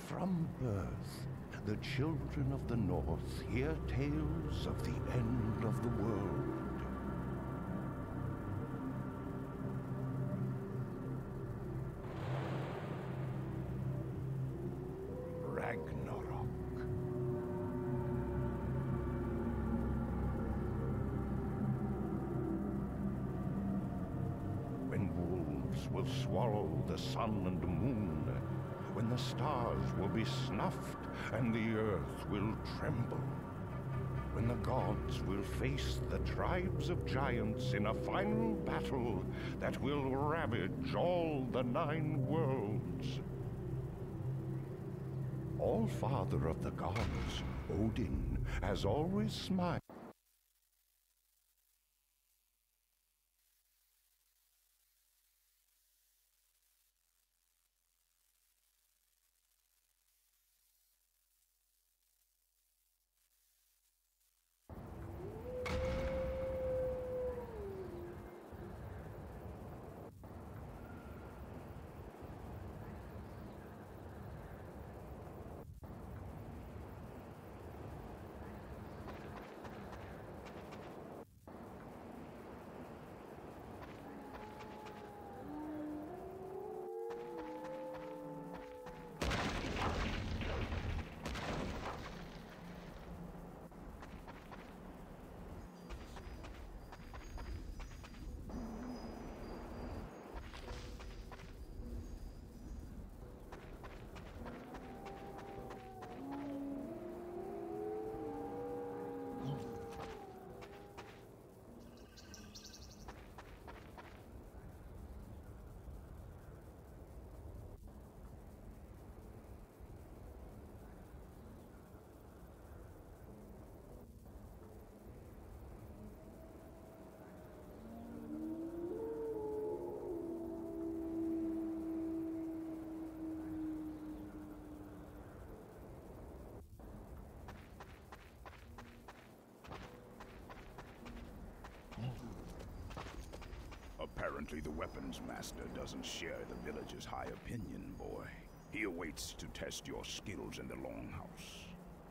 From birth, the children of the North hear tales of the end of the world. Ragnarok. When wolves will swallow the sun and moon, when the stars will be snuffed and the earth will tremble, when the gods will face the tribes of giants in a final battle that will ravage all the 9 worlds. All-Father of the gods, Odin, has always smiled. Apparently the weapons master doesn't share the village's high opinion, boy. He awaits to test your skills in the longhouse.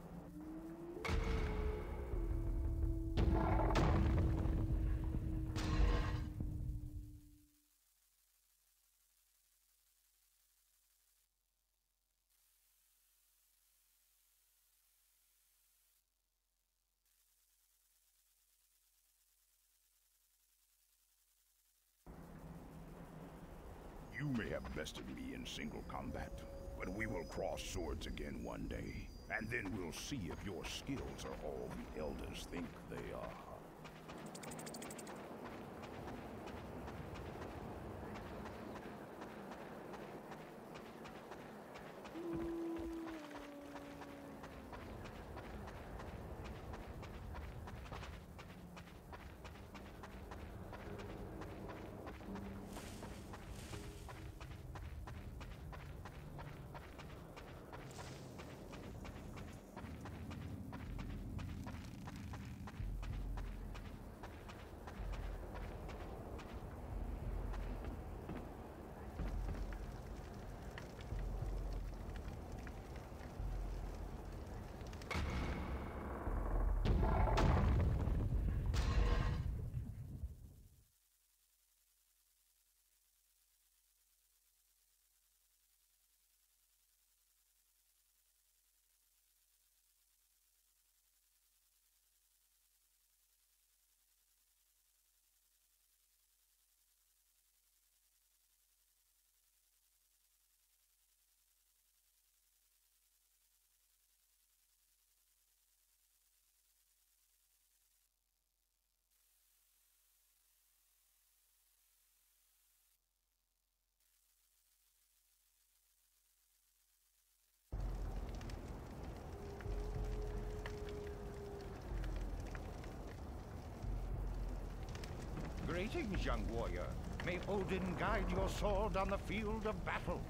You may have bested me in single combat, but we will cross swords again one day, and then we'll see if your skills are all the elders think they are. Greetings, young warrior. May Odin guide your sword on the field of battle.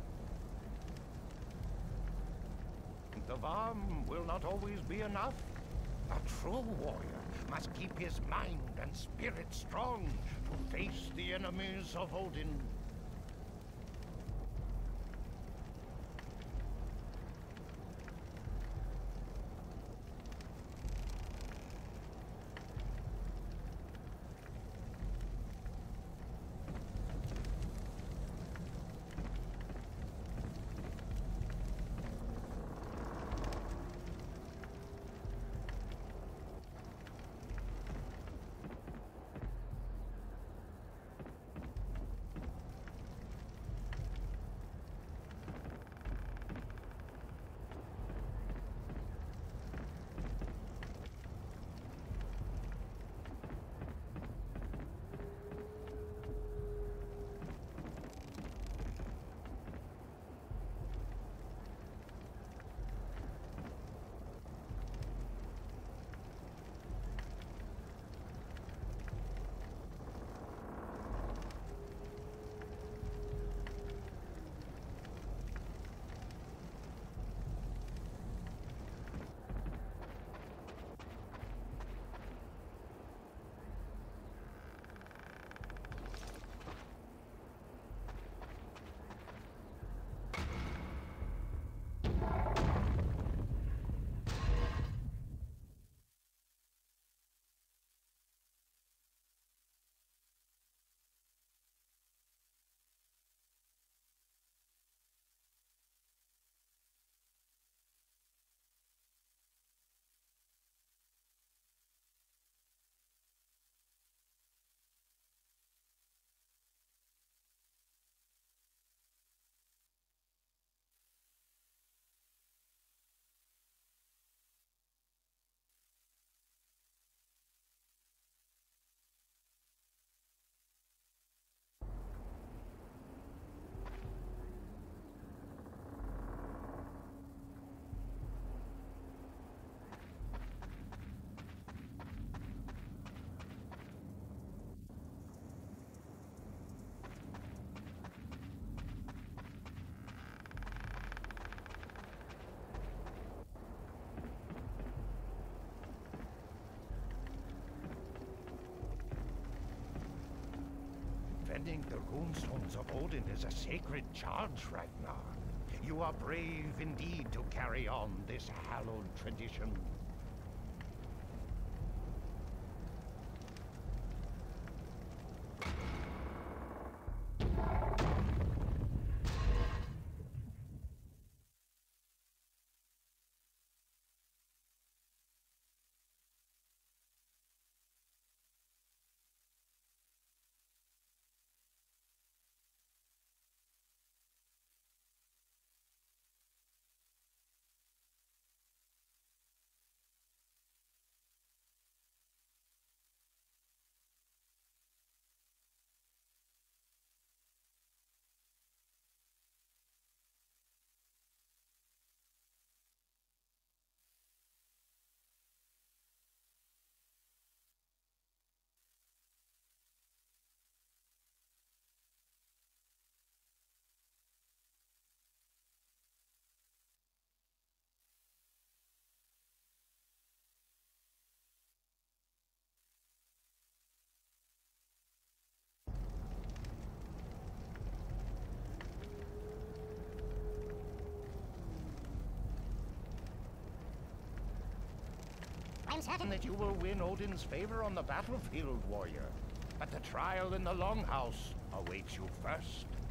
The Varm will not always be enough. A true warrior must keep his mind and spirit strong to face the enemies of Odin. Defending the runestones of Odin is a sacred charge, Ragnar. You are brave indeed to carry on this hallowed tradition. I'm certain that you will win Odin's favor on the battlefield, warrior. But the trial in the Longhouse awaits you first.